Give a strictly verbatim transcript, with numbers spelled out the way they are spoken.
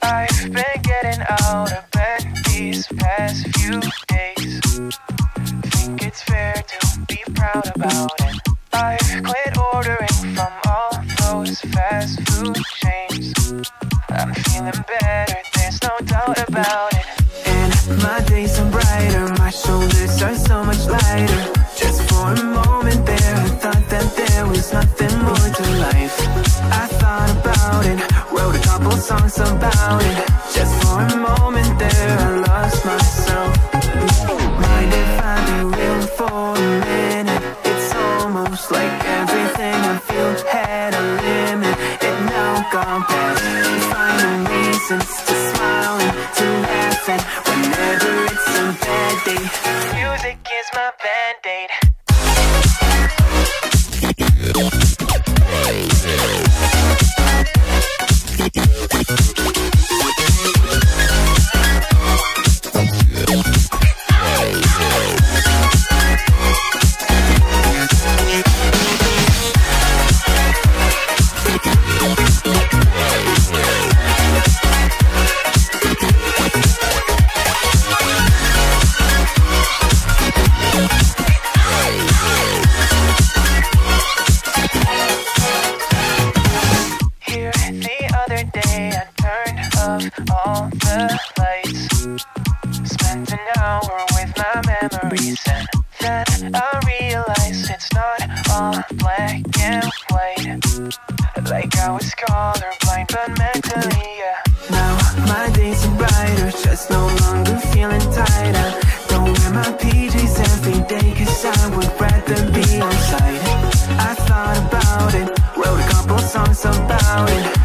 I've been getting out of bed these past few days. Think it's fair to be proud about it. I've quit ordering from all those fast food chains. I'm feeling better, there's no doubt about it. And my days are brighter, my shoulders are so much lighter. Just for a moment there, I thought that there was nothing more to life. I thought about it, wrote a couple songs about it. Just for a moment there, I lost myself. Mind if I be real for a minute? It's almost like everything I feel had a limit. It now gone past, finding reasons to smile and to laugh. And whenever it's a bad day, music is my band-aid. All the lights, spent an hour with my memories, and then I realized it's not all black and white. Like I was colorblind, but mentally, yeah. Now my days are brighter, just no longer feeling tired. I don't wear my P Js every day, cause I would rather be on site. I thought about it, wrote a couple songs about it.